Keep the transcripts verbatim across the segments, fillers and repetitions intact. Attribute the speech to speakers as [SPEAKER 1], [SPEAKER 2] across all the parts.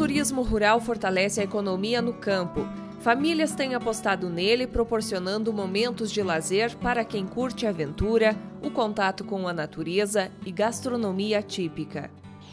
[SPEAKER 1] turismo rural fortalece a economia no campo. Famílias têm apostado nele, proporcionando momentos de lazer para quem curte aventura, o contato com a natureza e gastronomia típica.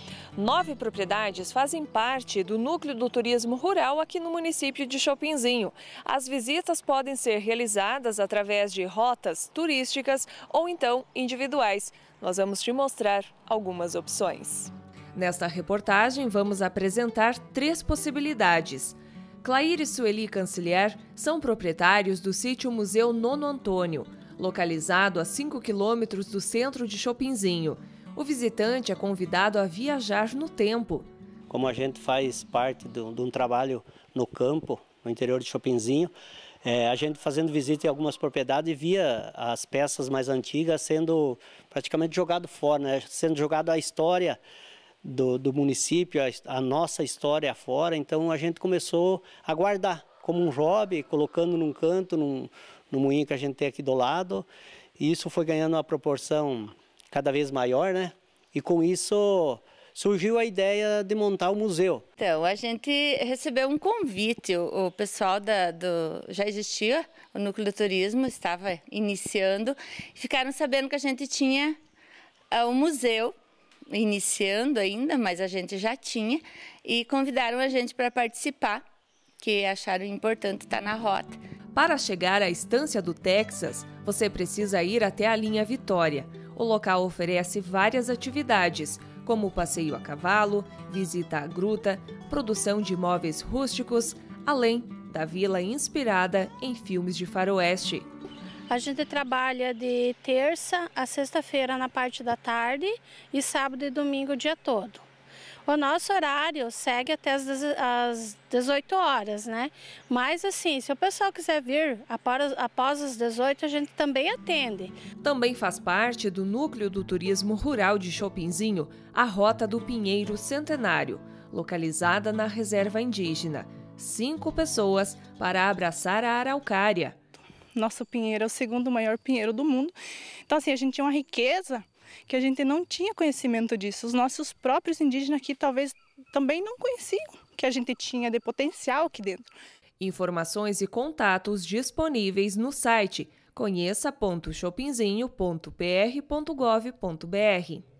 [SPEAKER 1] Nove propriedades fazem parte do núcleo do turismo rural aqui no município de Chopinzinho. As visitas podem ser realizadas através de rotas turísticas ou então individuais. Nós vamos te mostrar algumas opções. Nesta reportagem, vamos apresentar três possibilidades. Clair e Sueli Cancelier são proprietários do sítio Museu Nono Antônio, localizado a cinco quilômetros do centro de Chopinzinho. O visitante é convidado a viajar no tempo.
[SPEAKER 2] Como a gente faz parte de um trabalho no campo, no interior de Chopinzinho, é, a gente fazendo visita em algumas propriedades via as peças mais antigas sendo praticamente jogado fora, né? Sendo jogado a história do, do município, a, a nossa história fora. Então a gente começou a guardar como um hobby, colocando num canto, num, no moinho que a gente tem aqui do lado. E isso foi ganhando uma proporção cada vez maior, né? E com isso surgiu a ideia de montar o museu.
[SPEAKER 3] Então, a gente recebeu um convite, o, o pessoal da, do... já existia, o Núcleo do Turismo estava iniciando, ficaram sabendo que a gente tinha uh, um museu, iniciando ainda, mas a gente já tinha, e convidaram a gente para participar, que acharam importante estar na rota.
[SPEAKER 1] Para chegar à Estância do Texas, você precisa ir até a linha Vitória. O local oferece várias atividades, como passeio a cavalo, visita à gruta, produção de móveis rústicos, além da vila inspirada em filmes de faroeste.
[SPEAKER 4] A gente trabalha de terça a sexta-feira na parte da tarde e sábado e domingo o dia todo. O nosso horário segue até as dezoito horas, né? Mas assim, se o pessoal quiser vir após, após as dezoito, a gente também atende.
[SPEAKER 1] Também faz parte do núcleo do turismo rural de Chopinzinho, a Rota do Pinheiro Centenário, localizada na reserva indígena. Cinco pessoas para abraçar a araucária.
[SPEAKER 5] Nosso pinheiro é o segundo maior pinheiro do mundo. Então assim, a gente tinha uma riqueza que a gente não tinha conhecimento disso. Os nossos próprios indígenas aqui talvez também não conheciam que a gente tinha de potencial aqui dentro.
[SPEAKER 1] Informações e contatos disponíveis no site conheça ponto chopinzinho ponto p r ponto gov ponto b r.